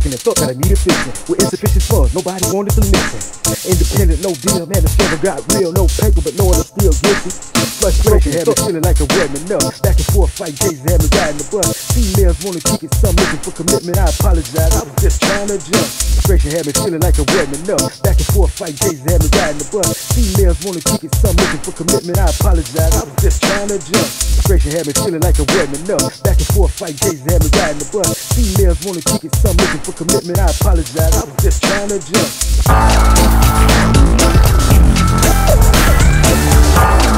fishing and thought that I needed fishing. With insufficient funds, nobody wanted to listen. Independent, no deal, man, the struggle got real. No paper, but no one is still guilty. Frustration had me feeling like a wearing enough. Back and forth fight days, had me riding the bus. Females wanna kick it, some looking for commitment. I apologize, I was just trying to jump. Frustration had me feeling like a wearing enough. Back and forth fight days, had me riding the bus. Females wanna kick it, some looking for commitment. I apologize, I was just trying to jump. Frustration had me feeling like a wearing enough. Back and forth fight days, had me riding the bus. Females wanna kick it, some looking for commitment. I apologize, I was just trying to jump.